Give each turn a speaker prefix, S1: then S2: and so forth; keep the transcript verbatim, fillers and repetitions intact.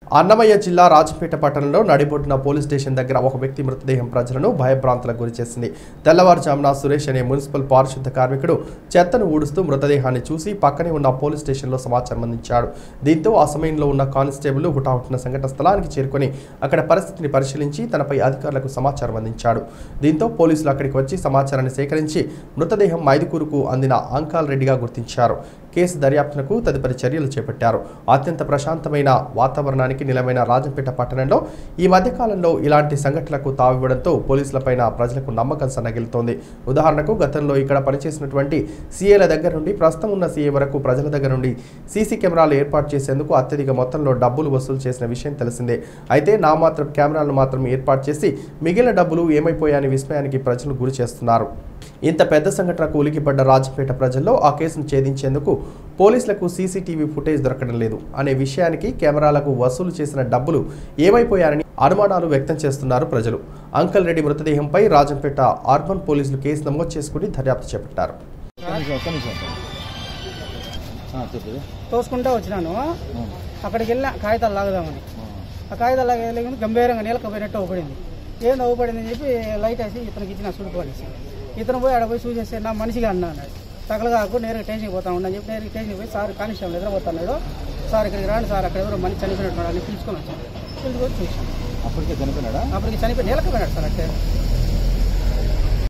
S1: అన్నమయ్య జిల్లా రాజంపేట పట్టణంలో నడిబొడ్డున పోలీస్ స్టేషన్ దగ్గర ఒక వ్యక్తి మృతదేహం ప్రజలను భయభ్రాంతులకు గురిచేసింది. తెల్లవారుజామున సురేష్ అనే మున్సిపల్ పారిశుద్ధ కార్మికుడు చెత్తను ఊడుస్తూ మృతదేహాన్ని చూసి పక్కనే ఉన్న పోలీస్ స్టేషన్లో సమాచారం అందించాడు. దీంతో ఆ సమయంలో ఉన్న కానిస్టేబుల్ హుటాహుటిన సంఘటన స్థలానికి చేరుకొని అక్కడ పరిస్థితిని పరిశీలించి తనపై అధికారులకు సమాచారం అందించాడు. దీంతో పోలీసులు అక్కడికి వచ్చి సమాచారాన్ని సేకరించి మృతదేహం మైదుకూరుకు అందిన అంకాల్ రెడ్డిగా గుర్తించారు. కేసు దర్యాప్తునకు తదుపరి చర్యలు చేపట్టారు. అత్యంత ప్రశాంతమైన వాతావరణానికి నిలమైన రాజంపేట పట్టణంలో ఈ మధ్యకాలంలో ఇలాంటి సంఘటనలకు తావివ్వడంతో పోలీసులపైన ప్రజలకు నమ్మకం సన్నగిలుతోంది. ఉదాహరణకు గతంలో ఇక్కడ పనిచేసినటువంటి సీఏల దగ్గర నుండి ప్రస్తుతం ఉన్న సీఏ వరకు ప్రజల దగ్గర నుండి సీసీ కెమెరాలు ఏర్పాటు చేసేందుకు అత్యధిక మొత్తంలో డబ్బులు వసూలు చేసిన విషయం తెలిసిందే. అయితే నా మాత్రం కెమెరాలను మాత్రం ఏర్పాటు చేసి మిగిలిన డబ్బులు ఏమైపోయాయని విస్మయానికి ప్రజలు గురి చేస్తున్నారు. ఇంత పెద్ద సంఘటనకు ఉలికిపడ్డ రాజంపేట ప్రజల్లో ఆ కేసును ఛేదించేందుకు పోలీసులకు సీసీటీవీ ఫుటేజ్ దొరకడం లేదు అనే విషయానికి కెమెరాలకు వసూలు చేసిన డబ్బులు ఏమైపోయారని అనుమానాలు వ్యక్తం చేస్తున్నారు ప్రజలు. అంకల్ రెడ్డి మృతదేహంపై రాజంపేట అర్బన్ పోలీసులు కేసు నమోదు చేసుకుని దర్యాప్తు చేపట్టారు.
S2: తోసుకుంటూ వచ్చినాను. అక్కడికి వెళ్ళిన కాగితాలు లాగదామని ఆ కాగితాలు లాగే గంభీరంగా నీలకపోయినట్టు ఊపడింది. ఏం ఊపడింది అని చెప్పి లైట్ వేసి ఇతనికి ఇచ్చిన సుడుకోవాల్సి ఇతను పోయి ఆడ పోయి చూసేస్తే నా మనిషిగా అన్నా అన్నాడు. తగలగాకు నేరుగా స్టేషన్కి పోతా ఉన్నా చెప్పి నేరుగా స్టేషన్కి పోయి సార్ కానిస్టేబుల్ నిద్రపోతున్నాడు, సార్ ఇక్కడికి రాండి సార్, అక్కడ ఎవరో మనిషి చనిపోయినట్టు అని పిలుచుకొని వచ్చాను. పిలుచుకొని చూసాను.
S3: అప్పటికే చనిపోయినాడా?
S2: అప్పటికి చనిపోయి నీలకపోయినాడు సార్. అంటే